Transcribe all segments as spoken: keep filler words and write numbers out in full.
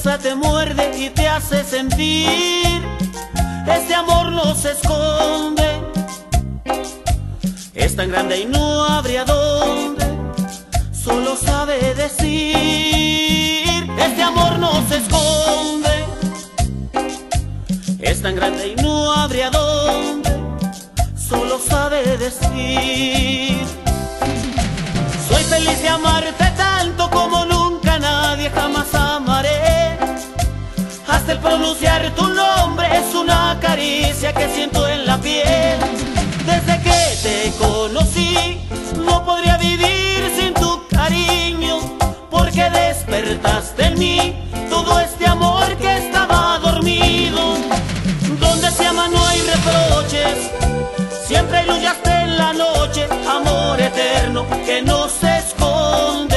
fuerza te muerde y te hace sentir. Este amor no se esconde, es tan grande y no habría dónde, solo sabe decir. Este amor no se esconde, es tan grande y no habría dónde, solo sabe decir. Soy feliz de amarte tanto como nunca nadie jamás amaré. Hasta el pronunciar tu nombre es una caricia que siento en la piel. Desde que te conocí no podría vivir sin tu cariño, porque despertaste en mí todo este amor que estaba dormido. Donde se ama no hay reproches, siempre iluminaste en la noche, amor eterno que no se esconde.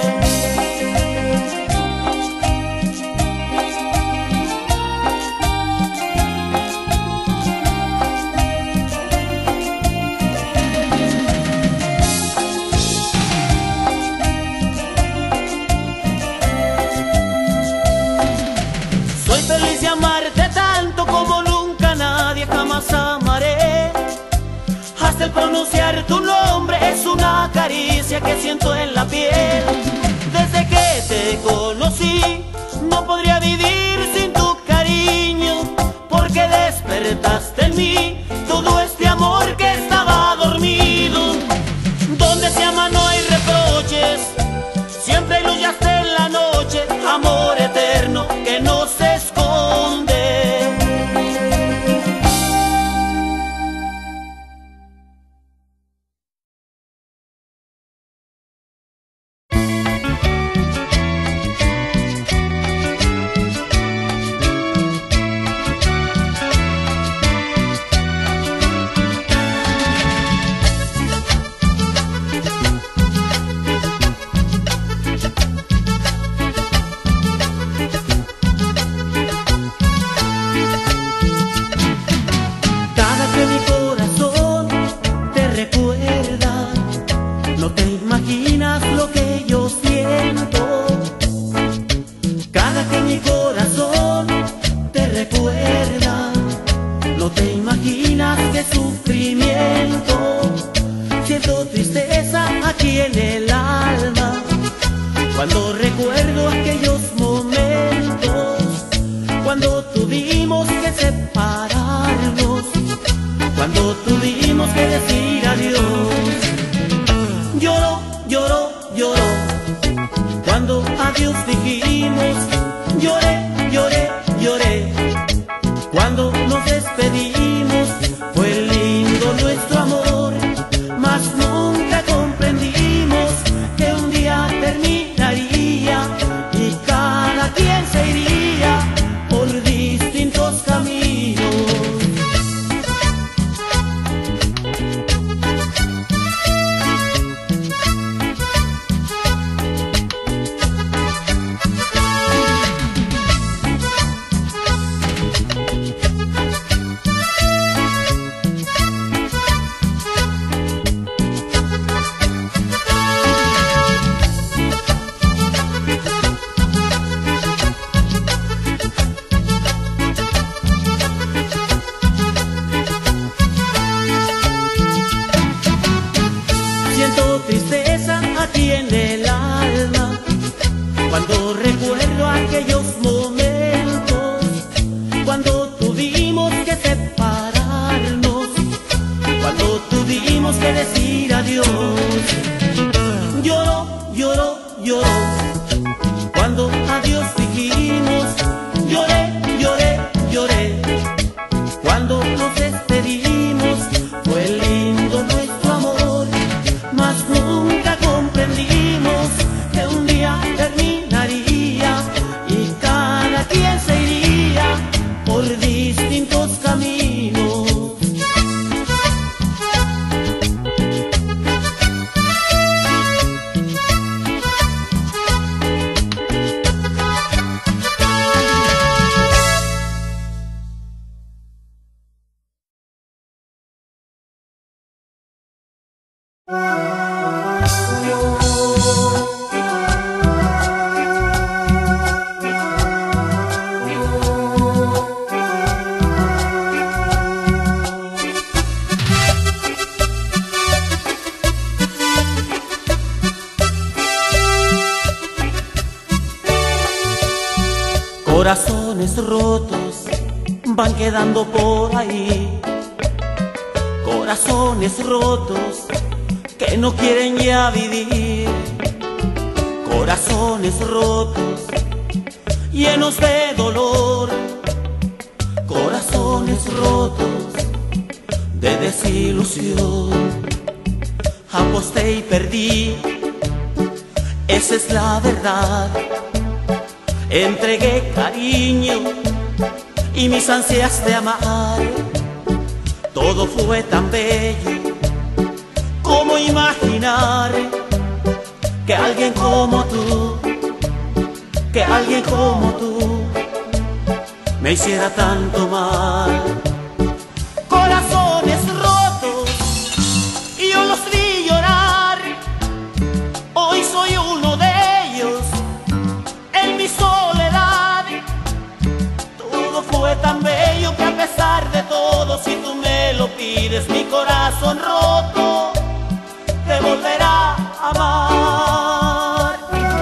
Soy feliz de amarte tanto como nunca nadie jamás amaré. Hasta el pronunciar tu nombre es una caricia que siento en la piel. Desde que te conocí no podría vivir sin tu cariño, porque despertaste en mí todo este amor que estaba dormido. Donde se ama no hay reproches, siempre iluminaste en la noche, amor eterno que no se esconde. van quedando por ahí corazones rotos que no quieren ya vivir, corazones rotos llenos de dolor, corazones rotos de desilusión. Aposté y perdí, esa es la verdad. Entregué cariño y mis ansias de amar. Todo fue tan bello, como imaginar que alguien como tú, que alguien como tú me hiciera tanto mal. Corazones rotos y yo los vi llorar. Hoy soy uno de ellos en mi soledad. Todo fue tan bello que a pesar de todo, si tú me lo pides, mi corazón roto te volverá a amar.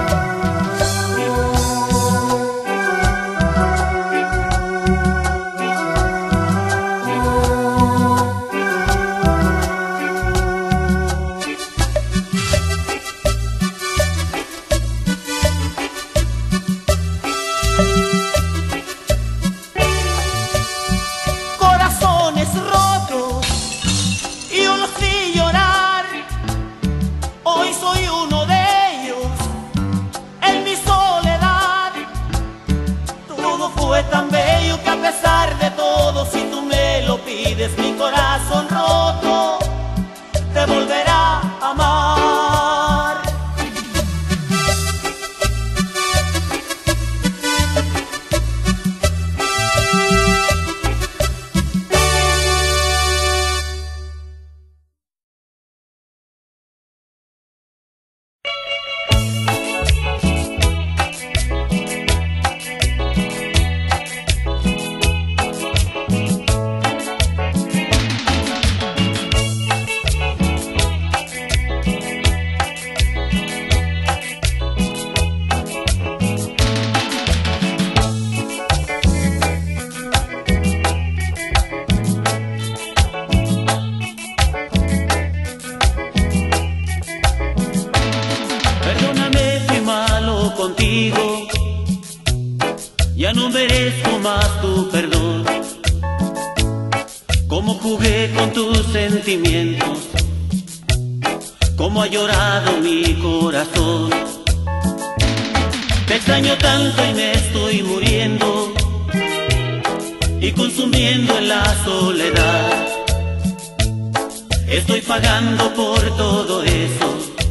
Corazones rotos y yo los vi llorar. Hoy soy uno de ellos en mi soledad. Todo fue tan bello que a pesar de todo, si tú me lo pides, mi corazón roto te volverá a amar. Contigo ya no merezco más tu perdón. Cómo jugué con tus sentimientos, cómo ha llorado mi corazón. Te extraño tanto y me estoy muriendo y consumiendo en la soledad. Estoy pagando por todo eso.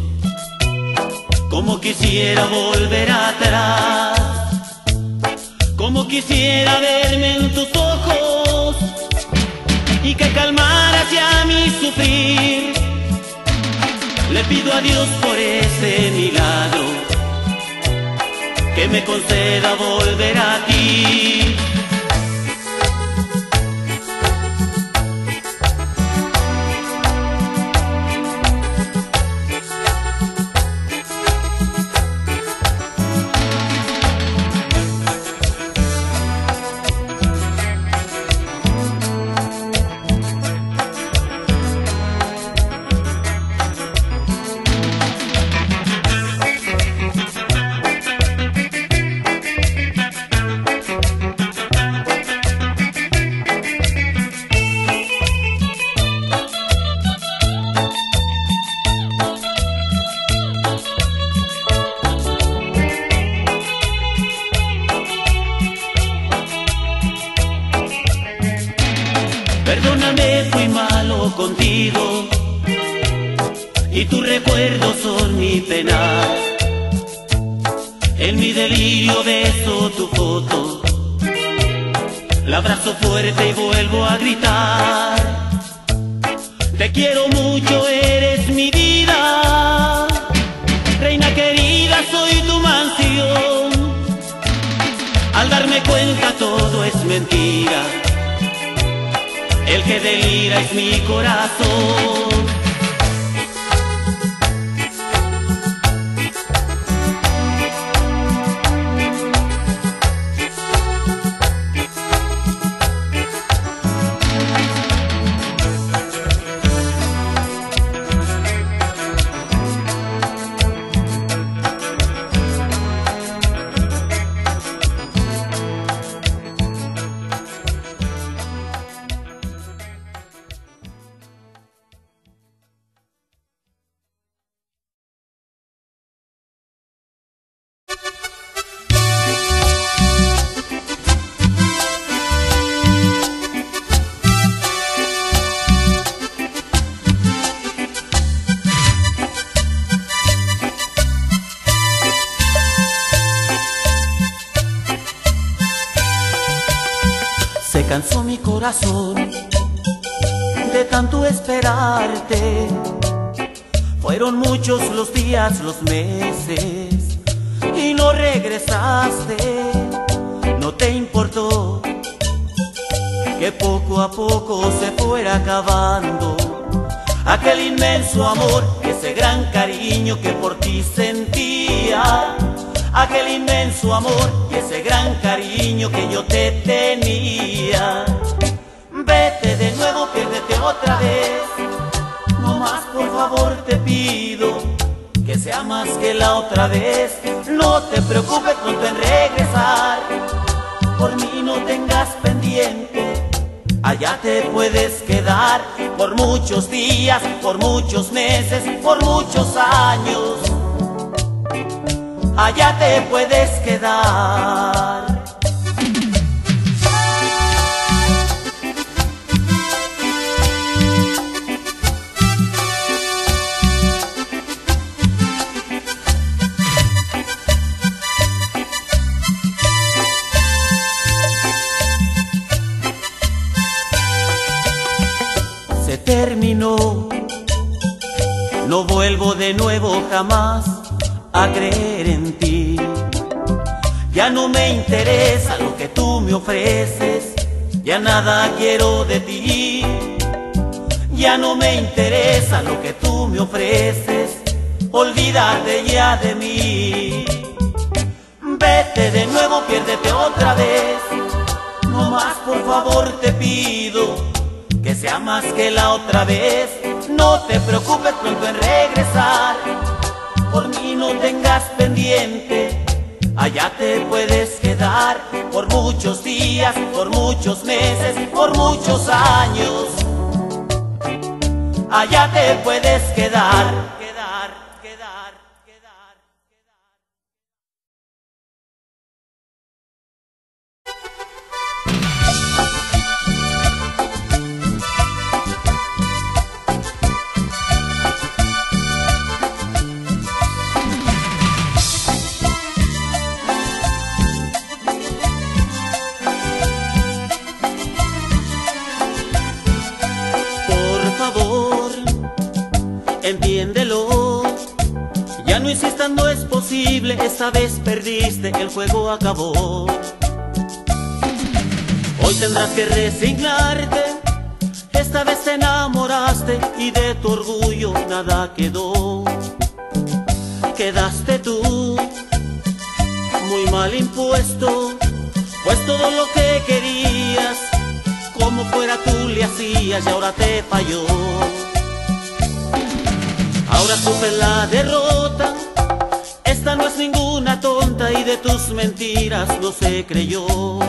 Como quisiera volver atrás, como quisiera verme en tus ojos y que calmaras ya mi sufrir. Le pido a Dios por ese milagro que me conceda volver a ti. Perdóname, fui malo contigo y tus recuerdos son mi pena. En mi delirio beso tu foto, la abrazo fuerte y vuelvo a gritar. Te quiero mucho, eres mi vida, reina querida, soy tu mansión. Al darme cuenta todo es mentira, el que delira es mi corazón. Se cansó mi corazón de tanto esperarte. Fueron muchos los días, los meses, y no regresaste. No te importó que poco a poco se fuera acabando aquel inmenso amor, ese gran cariño que por ti sentía. Aquel inmenso amor y ese gran cariño que yo te tenía. Vete de nuevo, piérdete otra vez. No más, por favor te pido, que sea más que la otra vez. No te preocupes pronto en regresar, por mí no tengas pendiente. Allá te puedes quedar por muchos días, por muchos meses, por muchos años. Allá te puedes quedar. Se terminó, no vuelvo de nuevo jamás a creer en ti. Ya no me interesa lo que tú me ofreces, ya nada quiero de ti. Ya no me interesa lo que tú me ofreces, olvídate ya de mí. Vete de nuevo, piérdete otra vez. No más, por favor te pido, que sea más que la otra vez. No te preocupes pronto en regresar, por mí no tengas pendiente. Allá te puedes quedar por muchos días, por muchos meses, por muchos años. Allá te puedes quedar, quedar, quedar, quedar, quedar. Entiéndelo, ya no insistas, no es posible. Esta vez perdiste, el juego acabó. Hoy tendrás que resignarte. Esta vez te enamoraste y de tu orgullo nada quedó. Quedaste tú, muy mal impuesto, pues todo lo que querías, como fuera tú le hacías y ahora te falló. Ahora sufres la derrota, esta no es ninguna tonta y de tus mentiras no se creyó.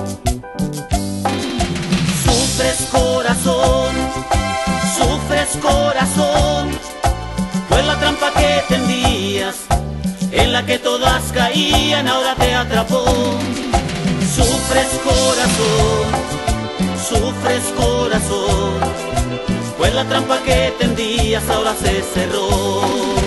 Sufres corazón, sufres corazón, fue la trampa que tendías, en la que todas caían, ahora te atrapó. Sufres corazón, sufres corazón, pues la trampa que tendías ahora se cerró.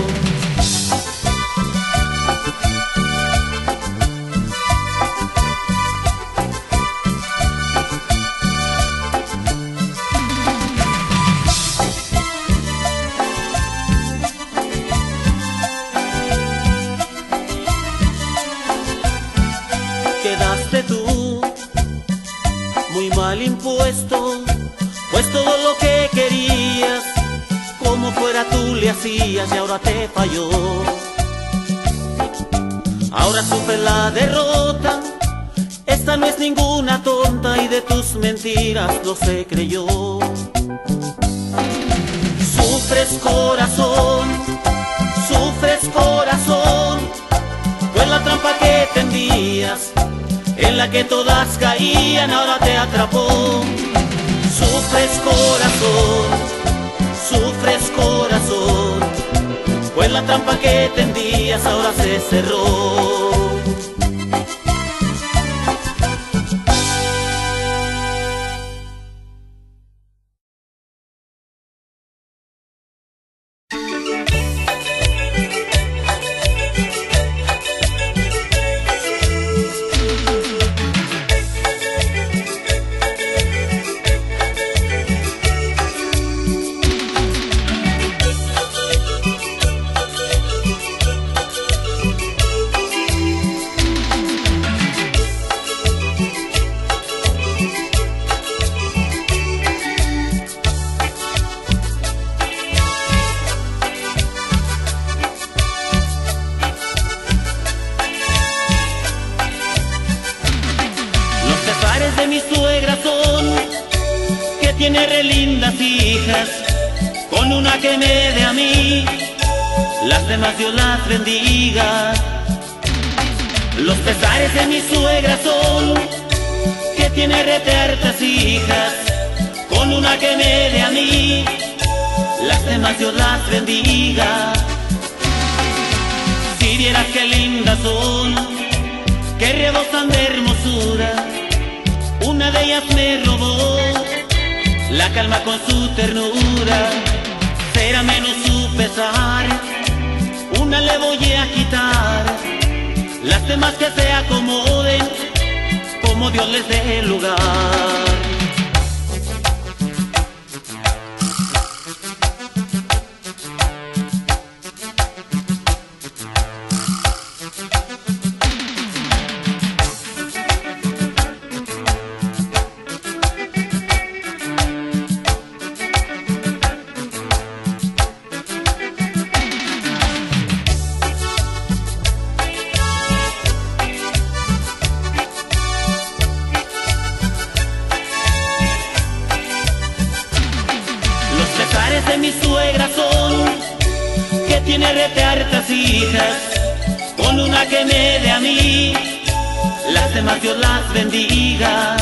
Quedaste tú, muy mal impuesto, pues todo lo que querías, como fuera tú le hacías y ahora te falló. Ahora sufres la derrota, esta no es ninguna tonta y de tus mentiras no se creyó. Sufres corazón, sufres corazón, pues la trampa que tendías, en la que todas caían, ahora te atrapó. Sufres corazón, sufres corazón, pues la trampa que tendías ahora se cerró. tiene re lindas hijas, con una que me dé a mí, las demás Dios las bendiga. Los pesares de mi suegra son que tiene rete hartas hijas, con una que me dé a mí, las demás Dios las bendiga. Si vieras qué lindas son, que rebosan de hermosura, una de ellas me robó la calma con su ternura. Será menos su pesar, una le voy a quitar, las demás que se acomoden como Dios les dé lugar. De mi suegra son que tiene rete hartas hijas, con una que me dé a mí, las demás Dios las bendiga.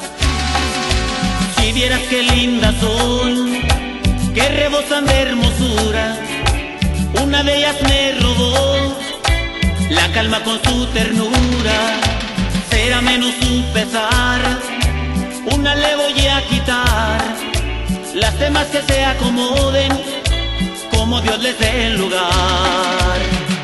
Si vieras qué lindas son, que rebosan de hermosura, una de ellas me robó la calma con su ternura. Será menos su pesar, una le voy a quitar, las demás que se acomoden como Dios les dé lugar.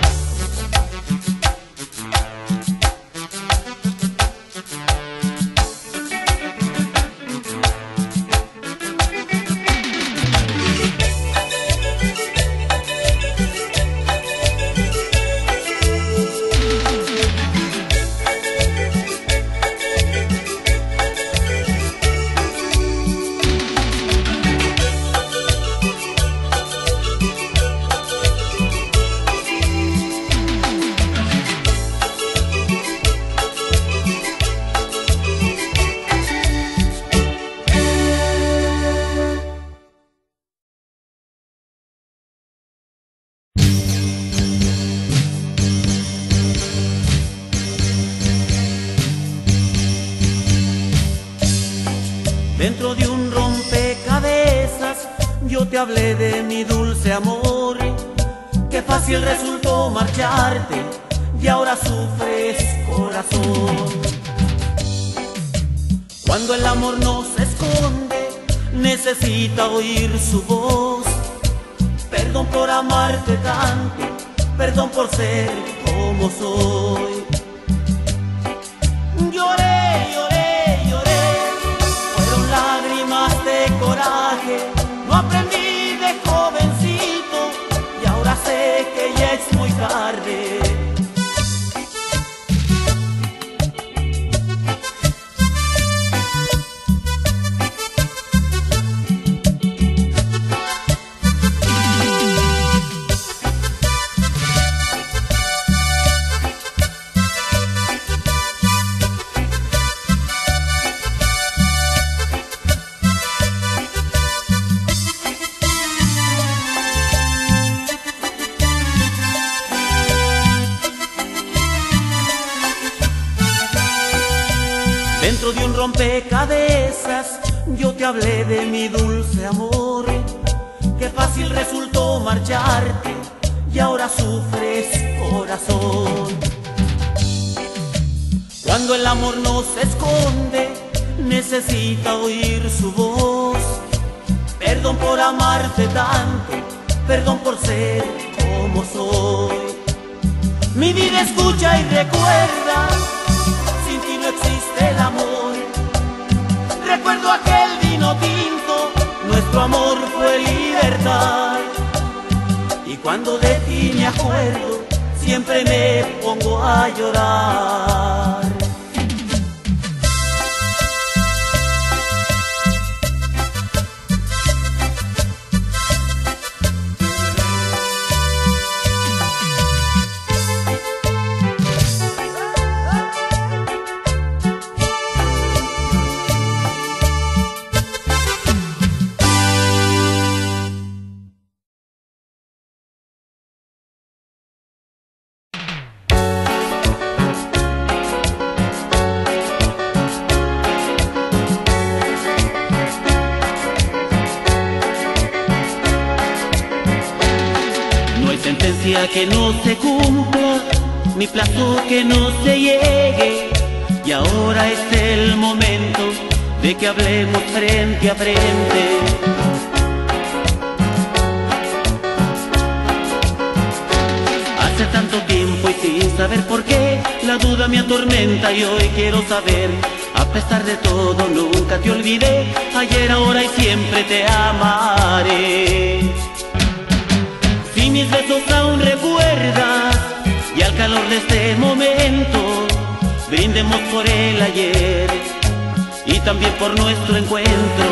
Dentro de un rompecabezas yo te hablé de mi dulce amor, qué fácil resultó marcharte y ahora sufres, corazón. Cuando el amor no se esconde, necesita oír su voz. Perdón por amarte tanto, perdón por ser como soy. Lloré, lloré, lloré, fueron lágrimas de coraje. No aprendí de jovencito y ahora sé que ya es muy tarde. Dentro de un rompecabezas yo te hablé de mi dulce amor, qué fácil resultó marcharte y ahora sufres, corazón. Cuando el amor no se esconde, necesita oír su voz. Perdón por amarte tanto, perdón por ser como soy. Mi vida escucha y recuerda, sin ti no existe el amor. Recuerdo aquel vino tinto, nuestro amor fue libertad. Y cuando de ti me acuerdo, siempre me pongo a llorar. promesa que no se cumpla, mi plazo que no se llegue. Y ahora es el momento de que hablemos frente a frente. Hace tanto tiempo y sin saber por qué, la duda me atormenta y hoy quiero saber. A pesar de todo nunca te olvidé, ayer, ahora y siempre te amaré. Si mis besos aún recuerdas y al calor de este momento, brindemos por el ayer y también por nuestro encuentro.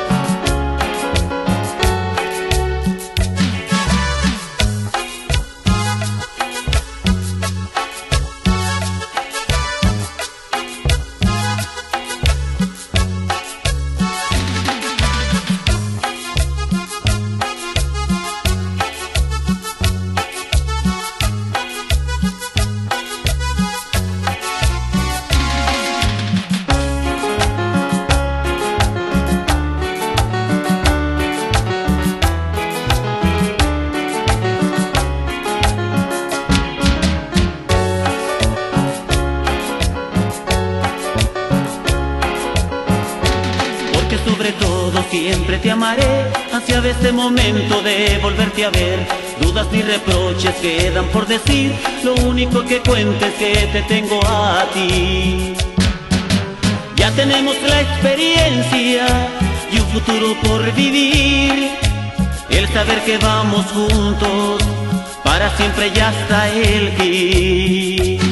Sobre todo siempre te amaré, ansiaba este momento de volverte a ver. Dudas ni reproches quedan por decir, lo único que cuento es que te tengo a ti. Ya tenemos la experiencia y un futuro por vivir, el saber que vamos juntos, para siempre ya está el fin.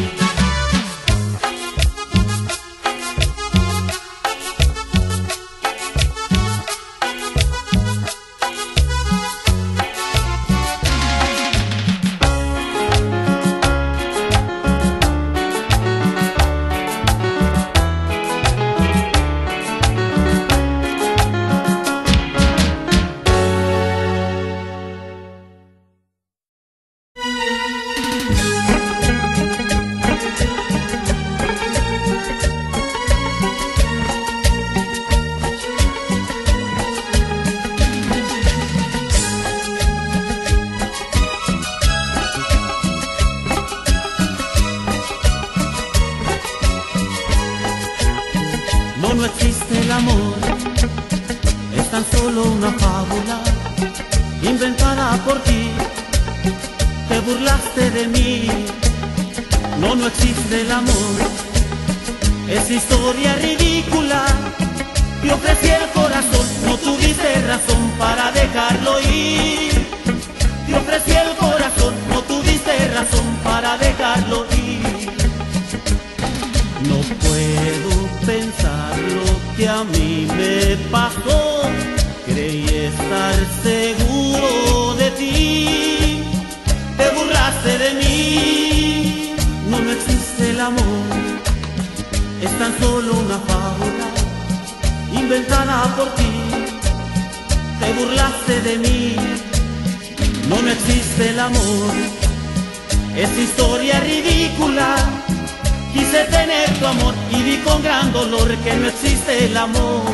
No existe el amor, es tan solo una fábula inventada por ti. Te burlaste de mí. No, no existe el amor, es historia ridícula. Te ofrecí el corazón, no tuviste razón para dejarlo ir. Te ofrecí el corazón, no tuviste razón para dejarlo ir. No puedo pensar lo que a mí me pasó, creí estar seguro de ti, te burlaste de mí. No, no existe el amor, es tan solo una fábula inventada por ti, te burlaste de mí. No, no existe el amor, es historia ridícula. Quise tener tu amor y vi con gran dolor que no existe el amor.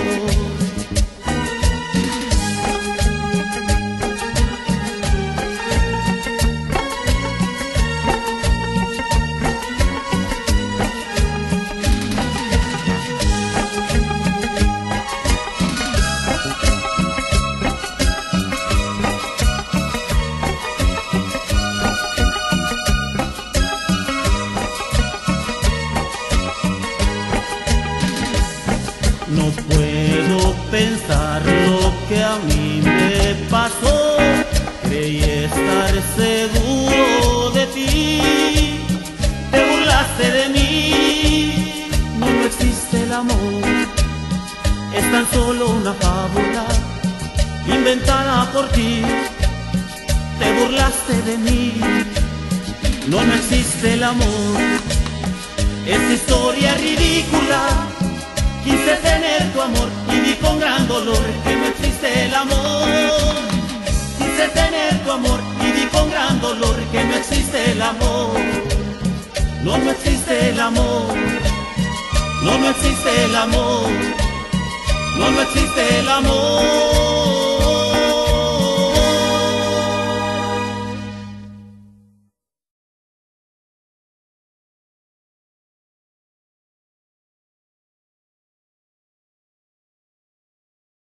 No puedo pensar lo que a mí me pasó, creí estar seguro de ti, te burlaste de mí. No, no existe el amor, es tan solo una fábula inventada por ti, te burlaste de mí. No, no existe el amor, es historia ridícula. Quise tener tu amor y vi con gran dolor que no existe el amor. Quise tener tu amor y vi con gran dolor que no existe el amor. No, no existe el amor. No, no existe el amor. No, no existe el amor.